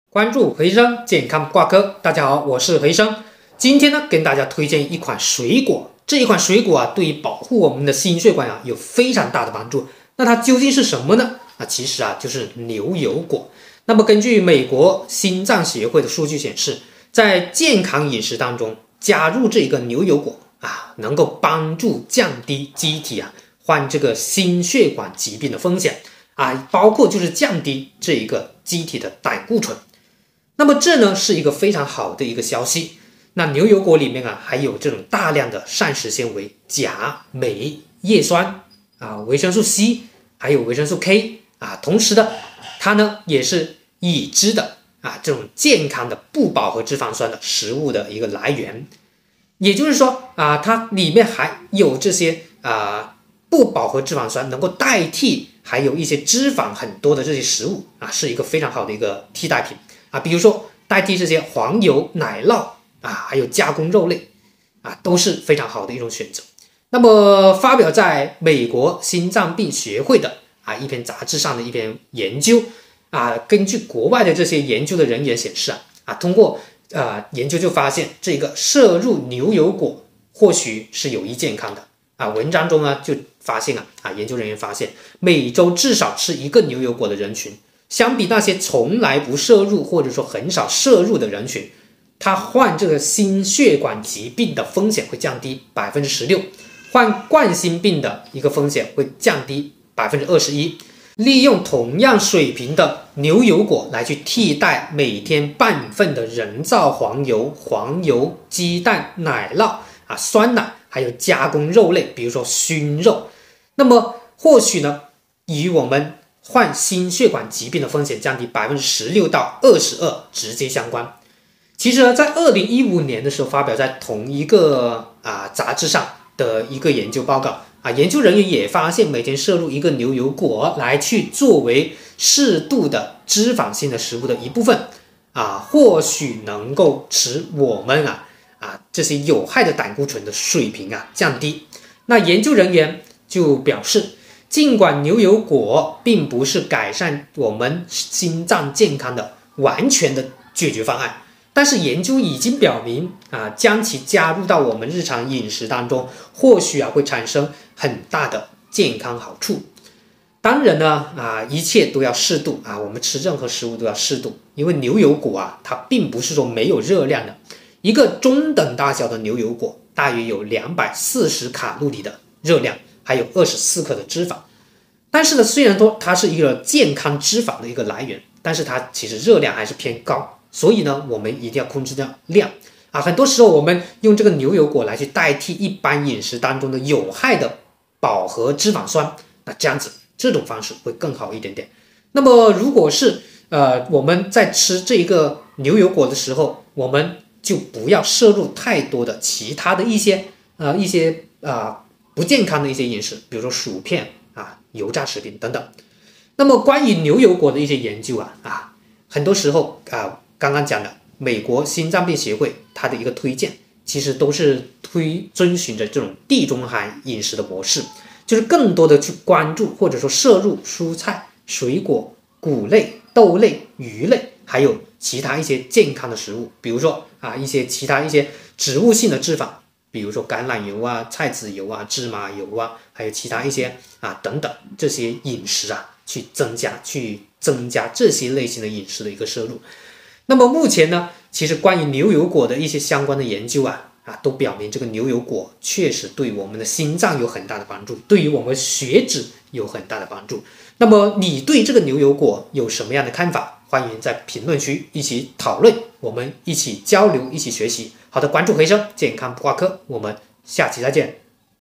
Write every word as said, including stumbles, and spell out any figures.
关注何医生健康不挂科，大家好，我是何医生。今天呢，跟大家推荐一款水果，这一款水果啊，对于保护我们的心血管啊，有非常大的帮助。那它究竟是什么呢？那其实啊，就是牛油果。那么根据美国心脏协会的数据显示，在健康饮食当中加入这个牛油果啊，能够帮助降低机体啊患这个心血管疾病的风险啊，包括就是降低这一个机体的胆固醇。那么这呢是一个非常好的一个消息。那牛油果里面啊还有这种大量的膳食纤维、钾、镁、叶酸啊、维生素 C， 还有维生素 K 啊。同时呢，它呢也是已知的啊这种健康的不饱和脂肪酸的食物的一个来源。也就是说啊，它里面还有这些啊不饱和脂肪酸，能够代替还有一些脂肪很多的这些食物啊，是一个非常好的一个替代品啊。比如说代替这些黄油、奶酪啊，还有加工肉类啊，都是非常好的一种选择。那么发表在美国心脏病协会的啊一篇杂志上的一篇研究啊，根据国外的这些研究的人员显示啊啊，通过呃研究就发现，这个摄入牛油果或许是有益健康的啊。文章中呢就发现啊啊，研究人员发现，每周至少吃一个牛油果的人群，相比那些从来不摄入或者说很少摄入的人群，他患这个心血管疾病的风险会降低 百分之十六， 患冠心病的一个风险会降低 百分之二十一。 利用同样水平的牛油果来去替代每天半份的人造黄油、黄油、鸡蛋、奶酪啊、酸奶，还有加工肉类，比如说熏肉，那么或许呢与我们患心血管疾病的风险降低 百分之十六 到二十二直接相关。其实呢，在二零一五年的时候发表在同一个啊杂志上的一个研究报告啊，研究人员也发现，每天摄入一个牛油果来去作为适度的脂肪性的食物的一部分啊，或许能够使我们啊啊这些有害的胆固醇的水平啊降低。那研究人员就表示，尽管牛油果并不是改善我们心脏健康的完全的解决方案，但是研究已经表明啊，将其加入到我们日常饮食当中，或许啊会产生很大的健康好处。当然呢啊，一切都要适度啊，我们吃任何食物都要适度，因为牛油果啊，它并不是说没有热量的。一个中等大小的牛油果大约有两百四十卡路里的热量，还有二十四克的脂肪。但是呢，虽然说它是一个健康脂肪的一个来源，但是它其实热量还是偏高。所以呢，我们一定要控制掉量啊！很多时候我们用这个牛油果来去代替一般饮食当中的有害的饱和脂肪酸，那这样子这种方式会更好一点点。那么如果是呃我们在吃这个牛油果的时候，我们就不要摄入太多的其他的一些呃一些啊、呃、不健康的一些饮食，比如说薯片啊、油炸食品等等。那么关于牛油果的一些研究啊啊，很多时候啊。刚刚讲的美国心脏病协会它的一个推荐，其实都是推遵循着这种地中海饮食的模式，就是更多的去关注或者说摄入蔬菜、水果、谷类、豆类、鱼类，还有其他一些健康的食物，比如说啊一些其他一些植物性的脂肪，比如说橄榄油啊、菜籽油啊、芝麻油啊，还有其他一些啊等等这些饮食啊，去增加去增加这些类型的饮食的一个摄入。那么目前呢，其实关于牛油果的一些相关的研究啊啊，都表明这个牛油果确实对我们的心脏有很大的帮助，对于我们血脂有很大的帮助。那么你对这个牛油果有什么样的看法？欢迎在评论区一起讨论，我们一起交流，一起学习。好的，关注何医生健康不挂科，我们下期再见。